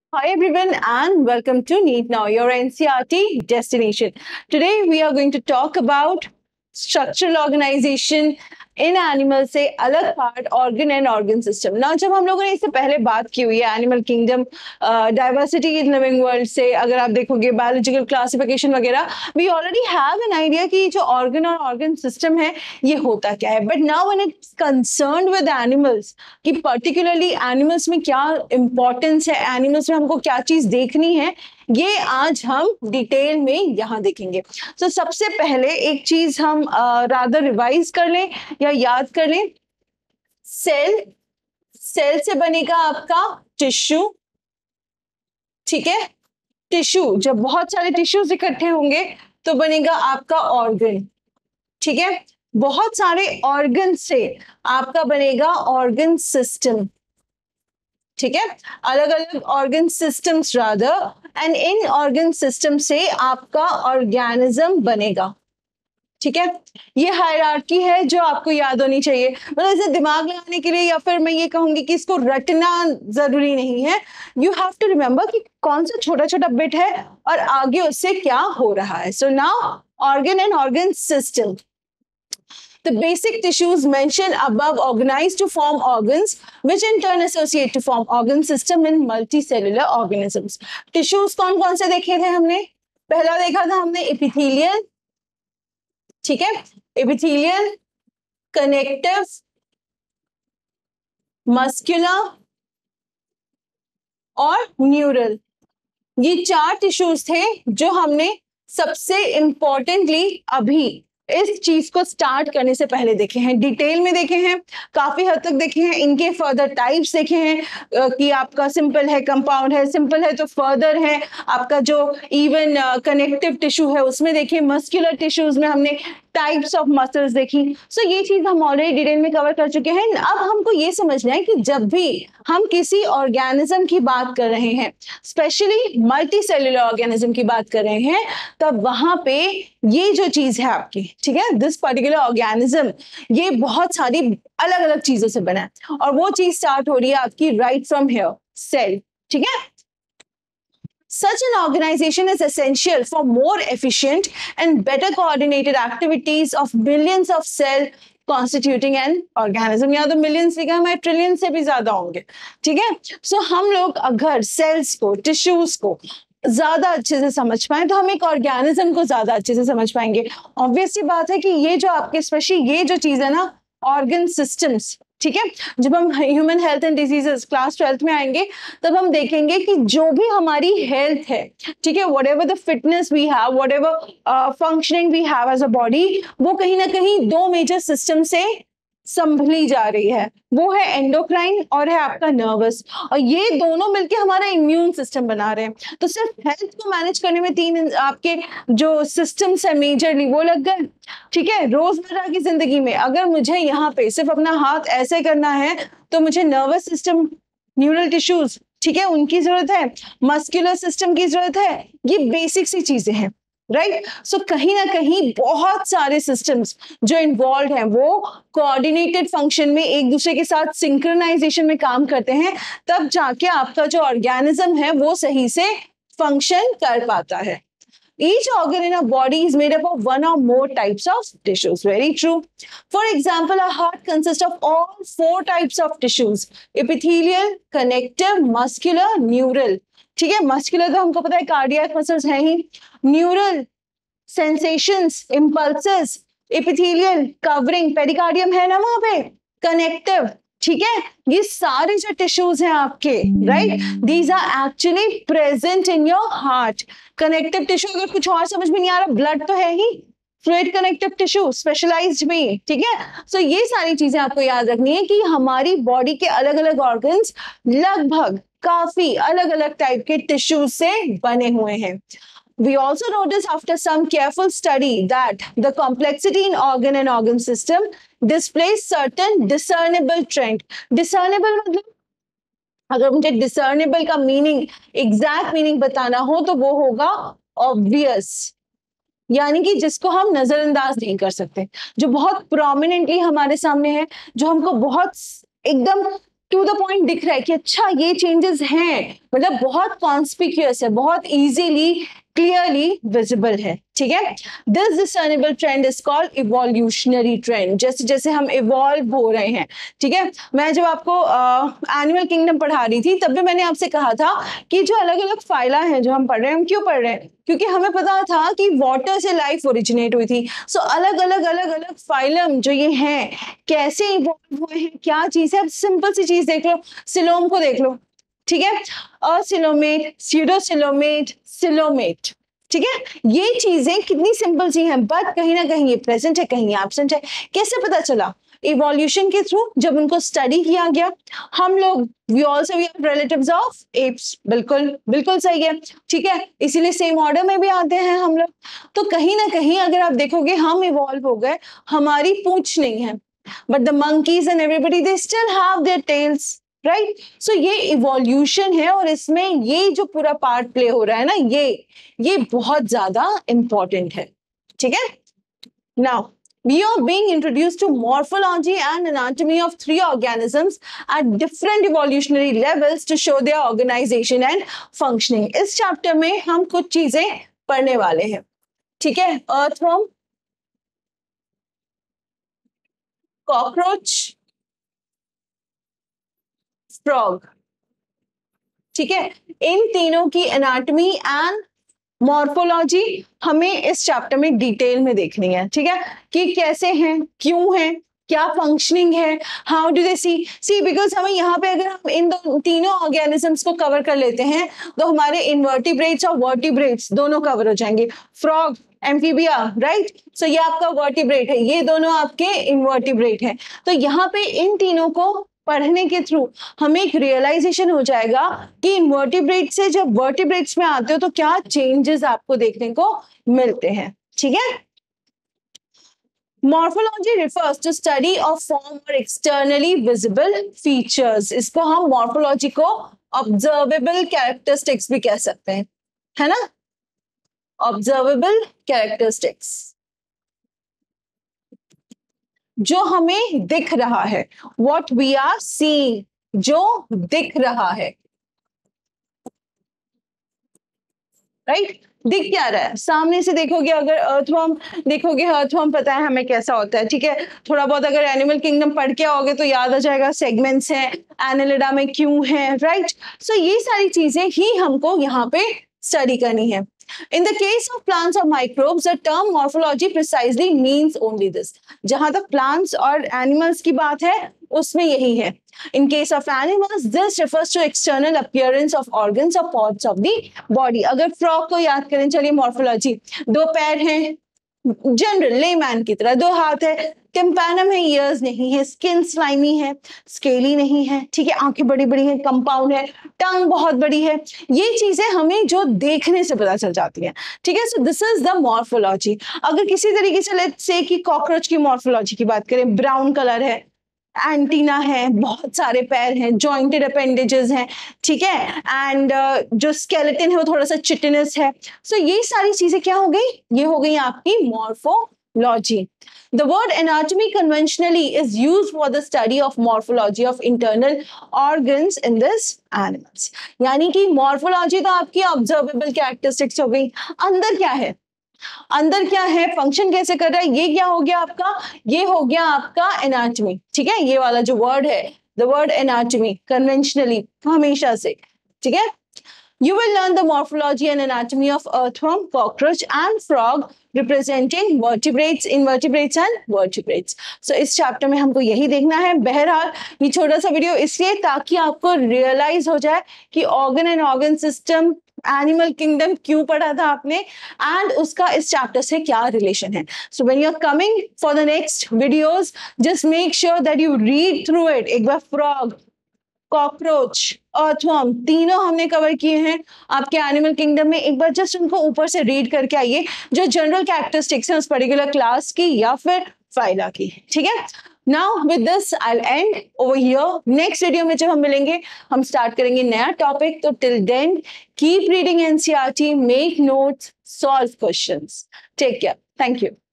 Hi everyone and welcome to NEET Now, your NCERT destination. Today we are going to talk about structural organization in animal से अलग part organ and organ system ना। जब हम लोगों ने इससे पहले बात की हुई है animal kingdom, diversity in living world से, अगर आप देखोगे बायोलॉजिकल क्लासिफिकेशन वगैरह, we already have an idea कि जो ऑर्गन और ऑर्गन सिस्टम है ये होता क्या है। But now when it's concerned with animals, कि पर्टिकुलरली एनिमल्स में क्या इंपॉर्टेंस है, एनिमल्स में हमको क्या चीज देखनी है, ये आज हम डिटेल में यहाँ देखेंगे। तो सबसे पहले एक चीज हम रादर रिवाइज कर लें या याद कर लें। सेल से बनेगा आपका टिश्यू, ठीक है। टिश्यू, जब बहुत सारे टिश्यूज इकट्ठे होंगे तो बनेगा आपका ऑर्गन, ठीक है। बहुत सारे ऑर्गन से आपका बनेगा ऑर्गन सिस्टम, ठीक है। अलग अलग organ systems rather, and in organ system से आपका ऑर्गेनिज्म बनेगा, ठीक है। ये हायरार्की है जो आपको याद होनी चाहिए। मतलब इसे दिमाग लगाने के लिए, या फिर मैं ये कहूंगी कि इसको रटना जरूरी नहीं है। यू हैव टू रिमेंबर कि कौन सा छोटा छोटा बिट है और आगे उससे क्या हो रहा है। So now organ and organ system. The basic tissues mentioned above organize to form organs, which in turn associate to form organ system in multicellular organisms. Tissues कौन कौन से देखे थे हमने? पहला देखा था हमने एपिथेलियल, ठीक है। एपिथेलियल, कनेक्टिव, मस्कुलर और न्यूरल, ये चार टिश्यूज थे जो हमने सबसे इंपॉर्टेंटली अभी इस चीज को स्टार्ट करने से पहले देखे हैं, डिटेल में देखे हैं, काफी हद तक देखे हैं। इनके फर्दर टाइप्स देखे हैं कि आपका सिंपल है, कंपाउंड है, सिंपल है तो फर्दर है आपका जो इवन कनेक्टिव टिश्यू है उसमें देखिए, मस्कुलर टिश्यूज में हमने टाइप्स ऑफ मसल्स देखी। सो ये चीज हम ऑलरेडी डिटेल में कवर कर चुके हैं। अब हमको ये समझना है कि जब भी हम किसी ऑर्गेनिज्म की बात कर रहे हैं, स्पेशली मल्टी सेल्यूलर ऑर्गेनिज्म की बात कर रहे हैं, तब वहां पे ये जो चीज है आपकी, ठीक है, दिस पर्टिकुलर ऑर्गेनिज्म, ये बहुत सारी अलग अलग चीजों से बना है और वो चीज स्टार्ट हो रही है आपकी राइट फ्रॉम हियर, सेल, ठीक है। Such an organization is essential for more efficient and better coordinated activities of millions of cells constituting an organism. या तो millions लिखा है, मैं ट्रिलियन से भी ज्यादा होंगे, ठीक है। सो हम लोग अगर सेल्स को, टिश्यूज को ज्यादा अच्छे से समझ पाए तो हम एक ऑर्गेनिज्म को ज्यादा अच्छे से समझ पाएंगे। ऑब्वियस सी बात है कि ये जो आपके स्पेशली ये जो चीज है ना, ऑर्गन सिस्टम्स, ठीक है। जब हम human health and diseases class 12th में आएंगे तब हम देखेंगे कि जो भी हमारी हेल्थ है, ठीक है, whatever the fitness we have, whatever functioning we have as a body, वो कहीं ना कहीं दो मेजर सिस्टम से संभली जा रही है। वो है एंडोक्राइन और है आपका नर्वस, और ये दोनों मिलके हमारा इम्यून सिस्टम बना रहे हैं। तो सिर्फ हेल्थ को मैनेज करने में तीन आपके जो सिस्टम्स है मेजरली वो लग गए, ठीक है। रोजमर्रा की जिंदगी में अगर मुझे यहाँ पे सिर्फ अपना हाथ ऐसे करना है तो मुझे नर्वस सिस्टम, न्यूरल टिश्यूज, ठीक है, उनकी जरूरत है, मस्कुलर सिस्टम की जरूरत है। ये बेसिक सी चीजें हैं, राइट। सो कहीं ना कहीं बहुत सारे सिस्टम्स जो इन्वॉल्व हैं वो कोऑर्डिनेटेड फंक्शन में एक दूसरे के साथ सिंक्रोनाइजेशन में काम करते हैं, तब जाके आपका जो ऑर्गेनिज्म है वो सही से फंक्शन कर पाता है। Each organ in a body is made up of one or more types of tissues. Very true. For example, a heart consists of all 4 types of tissues: epithelial, connective, muscular, neural. ठीक है, muscular तो हमको पता है cardiac muscles हैं ही, neural sensations, impulses, epithelial covering, pericardium है ना वहां पे, कनेक्टिव, ठीक है। ये सारे जो टिश्यूज हैं आपके, right, these are actually present in your heart. Connective tissue, अगर कुछ और समझ में नहीं आ रहा, ब्लड तो है ही, फ्लूइड कनेक्टिव टिश्यू स्पेशलाइज्ड में, ठीक है। सो ये सारी चीजें आपको याद रखनी है कि हमारी बॉडी के अलग अलग ऑर्गन्स लगभग काफी अलग अलग टाइप के टिश्यूज से बने हुए हैं। We also notice after some careful study that the complexity in organ and organ system displays certain discernible trend. Discernible मतलब अगर मुझे discernible का मीनिंग, एग्जैक्ट मीनिंग बताना हो तो वो होगा obvious, यानी कि जिसको हम नजरअंदाज नहीं कर सकते, जो बहुत प्रोमिनेंटली हमारे सामने है, जो हमको बहुत एकदम टू द पॉइंट दिख रहा है कि अच्छा ये चेंजेस हैं, मतलब बहुत कॉन्स्पिक्यूअस है, बहुत इजीली क्लियरली विजिबल है, ठीक है। This discernible trend is called evolutionary trend, जैसे जैसे हम इवॉल्व हो रहे हैं, ठीक है। मैं जब आपको एनिमल किंगडम पढ़ा रही थी तब भी मैंने आपसे कहा था कि जो अलग अलग फाइला हैं जो हम पढ़ रहे हैं, हम क्यों पढ़ रहे हैं, क्योंकि हमें पता था कि वाटर से लाइफ ओरिजिनेट हुई थी। सो अलग अलग फाइलम जो ये हैं कैसे इवॉल्व हुए हैं, क्या चीज है। सिंपल सी चीज देख लो, सिलोम को देख लो, ठीक है, असिलोमेट, स्यूडोसिलोमेट, सिलोमेट, ठीक है। ये चीजें कितनी सिंपल सी हैं, बट कहीं ना कहीं ये प्रेजेंट है, कहीं एब्सेंट है। कैसे पता चला? इवोल्यूशन के थ्रू, जब उनको स्टडी किया गया। हम लोग we also we are relatives of apes, बिल्कुल बिल्कुल सही है, ठीक है, इसीलिए सेम ऑर्डर में भी आते हैं हम लोग। तो कहीं ना कहीं अगर आप देखोगे हम इवॉल्व हो गए, हमारी पूंछ नहीं है, but the monkeys and everybody they still have their tails, right. So ये इवोल्यूशन है और इसमें ये जो पूरा पार्ट प्ले हो रहा है ना, ये बहुत ज्यादा इंपॉर्टेंट है, ठीक है। Now we are being introduced to morphology and anatomy of three organisms at different evolutionary levels to show their organization and functioning. इस चैप्टर में हम कुछ चीजें पढ़ने वाले हैं, ठीक है। अर्थवर्म, कॉकरोच, फ्रॉग, ठीक है। इन तीनों की एनाटॉमी एंड मॉर्फोलॉजी हमें इस चैप्टर में डिटेल में देखनी है, ठीक है, कि कैसे हैं, क्यों हैं, क्या फंक्शनिंग है, how do they see because हमें यहाँ पे अगर हम इन तीनों ऑर्गेनिजम्स को कवर कर लेते हैं तो हमारे इनवर्टिब्रेट्स और वर्टिब्रेट्स दोनों कवर हो जाएंगे। Frog, amphibia, right. सो ये आपका वर्टिब्रेट है, ये दोनों आपके इनवर्टिब्रेट हैं। तो यहाँ पे इन तीनों को पढ़ने के थ्रू हमें एक रियलाइजेशन हो जाएगा कि इनवर्टिब्रेट से जब वर्टिब्रेट्स में आते हो तो क्या चेंजेस आपको देखने को मिलते हैं, ठीक है। Morphology refers to study of form और एक्सटर्नली विजिबल फीचर्स। इसको हम मॉर्फोलॉजी को ऑब्जर्वेबल कैरेक्टरिस्टिक्स भी कह सकते हैं, है ना, ऑब्जर्वेबल कैरेक्टरिस्टिक्स, जो हमें दिख रहा है, व्हाट वी आर सीइंग, जो दिख रहा है, राइट। दिख क्या रहा है? सामने से देखोगे, अगर अर्थवर्म देखोगे, अर्थवर्म पता है हमें कैसा होता है, ठीक है। थोड़ा बहुत अगर एनिमल किंगडम पढ़ के आओगे तो याद आ जाएगा, सेगमेंट्स हैं, एनालिडा में क्यों है, राइट। सो ये सारी चीजें ही हमको यहाँ पे स्टडी करनी है। In the case of plants or microbes, the term morphology precisely means only this. जहां तक plants और animals की बात है उसमें यही है। In case of animals, this refers to external appearance of organs or parts of the body. अगर frog को याद करें, चलिए morphology, दो पैर हैं, जनरल लेमैन की तरह, दो हाथ है, टिम्पैनम है, ईयर्स नहीं है, स्किन स्लाइमी है, स्केली नहीं है, ठीक है, आंखें बड़ी बड़ी हैं, कंपाउंड है, टंग बहुत बड़ी है। ये चीजें हमें जो देखने से पता चल जाती हैं, ठीक है। So this is the morphology. अगर किसी तरीके से लेट्स से कि कॉकरोच की मॉर्फोलॉजी की बात करें, ब्राउन कलर है, एंटीना है, बहुत सारे पैर हैं, जॉइंटेड अपेंडेजेस हैं, ठीक है, एंड जो स्केलेटन है वो थोड़ा सा चिटिनस है। सो ये सारी चीजें क्या हो गई? ये हो गई आपकी morphology. The word anatomy conventionally is used for the study of morphology of internal organs in this animals. यानी कि morphology तो आपकी observable characteristics हो गई। अंदर क्या है? अंदर क्या है, फंक्शन कैसे कर रहा है, ये क्या हो गया आपका? ये हो गया आपका एनाटॉमी, ठीक है। ये वाला जो वर्ड है, द वर्ड एनाटॉमी, कन्वेंशनली, हमेशा से, ठीक है। You will learn the morphology and anatomy of earthworm, cockroach and frog representing vertebrates, invertebrates and vertebrates. So इस चैप्टर में हमको यही देखना है। बहरहाल ये छोटा सा वीडियो इसलिए ताकि आपको रियलाइज हो जाए कि organ and organ system, animal kingdom क्यों पढ़ा था आपने एंड उसका इस चैप्टर से क्या रिलेशन है। So when you are coming for the next videos, just make sure that you read through it. एक बार फ्रॉग, कॉकरोच, अर्थवर्म तीनों हमने कवर किए हैं आपके एनिमल किंगडम में। एक बार जस्ट उनको ऊपर से रीड करके आइए, जो जनरल कैरेक्टरिस्टिक्स हैं उस पर्टिकुलर क्लास की या फिर फाइला की, ठीक है। Now with this I will end over here. Next video में जब हम मिलेंगे हम स्टार्ट करेंगे नया टॉपिक। तो till then keep reading NCERT, make notes, solve questions. Take care, thank you.